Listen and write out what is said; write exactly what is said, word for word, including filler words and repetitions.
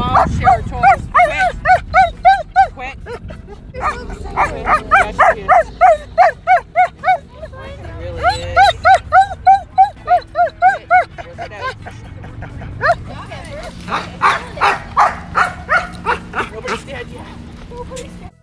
mom share toys. Quick. Quick. Yes, she is. It really is. Quick, quick. Work it out. Nobody's dead yet. Nobody's dead.